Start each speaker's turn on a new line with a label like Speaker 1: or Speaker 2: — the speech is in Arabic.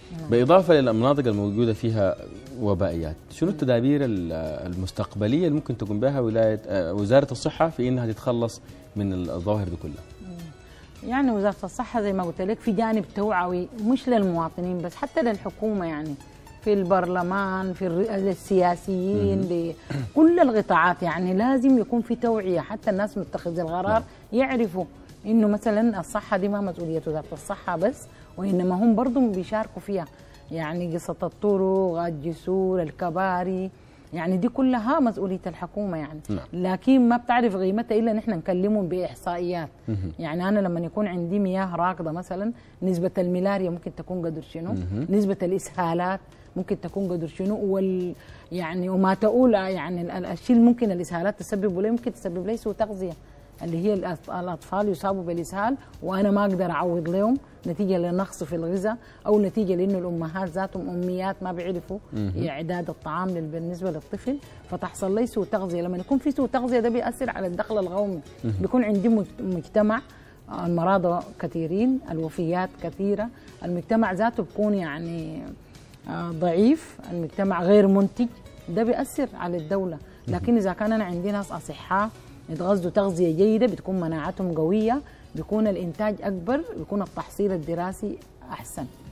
Speaker 1: بالاضافه للمناطق الموجوده فيها وبائيات، شنو التدابير المستقبليه اللي ممكن تقوم بها وزاره الصحه في انها تتخلص من الظواهر دي كلها؟
Speaker 2: يعني وزاره الصحه زي ما قلت لك في جانب توعوي مش للمواطنين بس، حتى للحكومه، يعني في البرلمان، في السياسيين، لكل القطاعات، يعني لازم يكون في توعيه حتى الناس متخذي القرار يعرفوا انه مثلا الصحه دي ما مسؤوليه وزاره الصحه بس، وانما هم برضه بيشاركوا فيها. يعني قصه الطرق، الجسور، الكباري، يعني دي كلها مسؤوليه الحكومه يعني. لكن ما بتعرف قيمتها الا نحن نكلمهم باحصائيات. يعني انا لما يكون عندي مياه راكده مثلا، نسبه الملاريا ممكن تكون قدر شنو، نسبه الاسهالات ممكن تكون قدر شنو، يعني وما تقول يعني الشيء اللي ممكن الاسهالات تسبب له، ممكن تسبب له سوء تغذيه، اللي هي الاطفال يصابوا بالاسهال وانا ما اقدر اعوض لهم نتيجه لنقص في الغذاء، او نتيجه لانه الامهات ذاتهم اميات ما بيعرفوا اعداد الطعام بالنسبه للطفل، فتحصل له سوء تغذيه. لما يكون في سوء تغذيه ده بيأثر على الدخل القومي، بيكون عندي مجتمع المرضى كثيرين، الوفيات كثيره، المجتمع ذاته بيكون يعني ضعيف، المجتمع غير منتج، ده بيأثر على الدوله. لكن اذا كان انا عندي ناس اصحاء يتغذوا تغذيه جيده، بتكون مناعتهم قويه، بيكون الانتاج اكبر، بيكون التحصيل الدراسي احسن.